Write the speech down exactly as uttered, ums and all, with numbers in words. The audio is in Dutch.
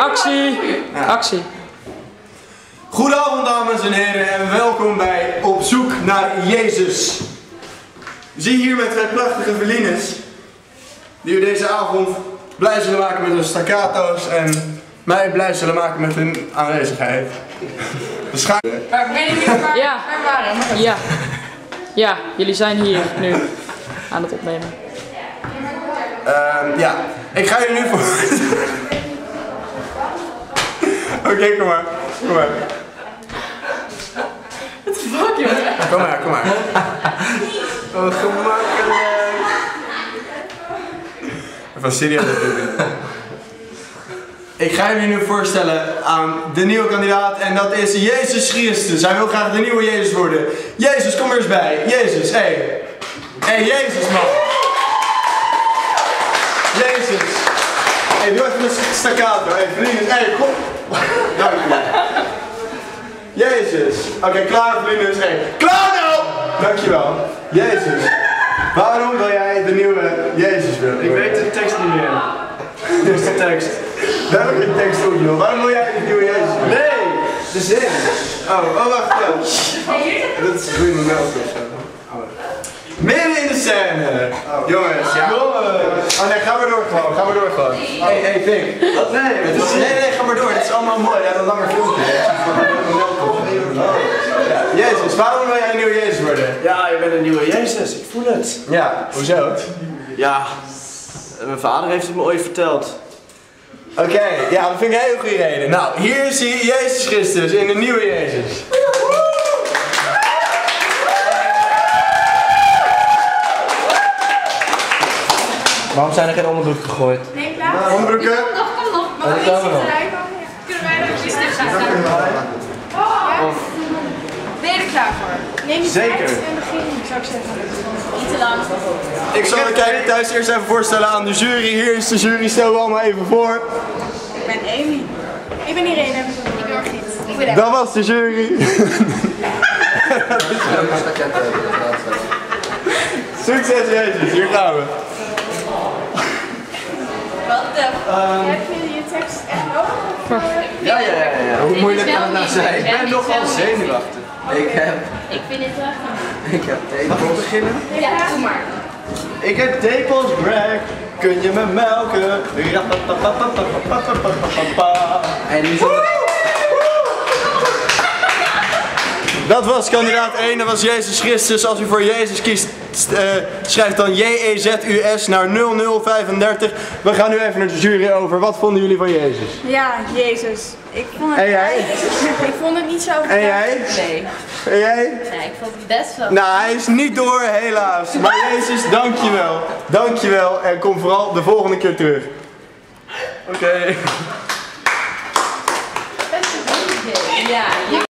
Actie! Actie. Goedenavond dames en heren en welkom bij Op Zoek naar Jezus. We zien hier met twee prachtige Velines die we deze avond blij zullen maken met hun staccato's en mij blij zullen maken met hun aanwezigheid. Waarschijnlijk. Maar ik weet niet meer waar Ja. we waren. Ja. Ja, jullie zijn hier nu aan het opnemen. Uh, ja, ik ga jullie nu voor... Oké, okay, kom maar. Kom maar. What the fuck, jongen? Kom maar, kom maar. Oh, gemakkelijk. Even serieus natuurlijk. Ik ga jullie nu voorstellen aan de nieuwe kandidaat en dat is Jezus Christus. Hij wil graag de nieuwe Jezus worden. Jezus, kom er eens bij. Jezus, hé. Hey. Hé, hey, Jezus, man. Jezus. Hé, hey, doe even een staccato. Hé, hey, vrienden. Hé, hey, kom. Dank je. Jezus. Oké, okay, klaar vrienden. Hey. Klaar nou! Dankjewel. Jezus. Waarom wil jij de nieuwe Jezus willen? Ik weet de tekst niet meer. Dit is de tekst. Welke tekst ook joh? Waarom wil jij de nieuwe Jezus willen? Nee! De zin. Oh, oh wacht ja. Dat is goeie melk of zo. Midden in de scène! Oh. Jongens, ja. Jongens! Oh nee, ga maar door gewoon, ga maar door gewoon. Hé, hey, hey, Pink. Wat? Nee, het is Nee, nee, ga maar door, het is allemaal mooi, je hebt een langer filmpje. Ja, Jezus, waarom wil jij een nieuwe Jezus worden? Ja, je bent een nieuwe Jezus, ik voel het. Ja, hoezo? Ja, mijn vader heeft het me ooit verteld. Oké, okay, ja, dat vind ik een hele goede reden. Nou, hier is hij, Jezus Christus in de nieuwe Jezus. Waarom zijn er geen onderbroeken gegooid? Nee, plaats. Onderbroeken? Kom nog, kom nog. Mag ik komen iets nog. eruit? Kunnen wij er iets tegen gaan staan? Of... Ben je er klaar voor? Neem je Zeker. tijd en begin, zou ik zeggen. Niet te lang. Ik zal de kijker thuis eerst even voorstellen aan de jury. Hier is de jury, stel we allemaal even voor. Ik ben Amy. Ik ben Irene. Ik ben Margriet. Ik ben Dat was de jury. Succes Jezus, hier gaan we. Wat de... Heb je je tekst echt nodig? Ja, ja, ja, ja. Hoe moeilijk kan het nou zijn? Ik ben nogal zenuwachtig. Ik heb... Ik vind het wel goed. Ik heb tepels. Mag ik beginnen? Ja, doe maar. Ik heb tepels, Greg. Kun je me melken? En nu Dat was kandidaat één, dat was Jezus Christus. Als u voor Jezus kiest, uh, schrijf dan J E Z U S naar nul nul vijfendertig. We gaan nu even naar de jury over. Wat vonden jullie van Jezus? Ja, Jezus. Ik vond het... En jij? Ik vond het niet zo... En jij? Nee. En jij? Ja, ik vond het best wel. Nou, hij is niet door, helaas. Maar Jezus, dankjewel. Dankjewel en kom vooral de volgende keer terug. Oké. Okay. Ja,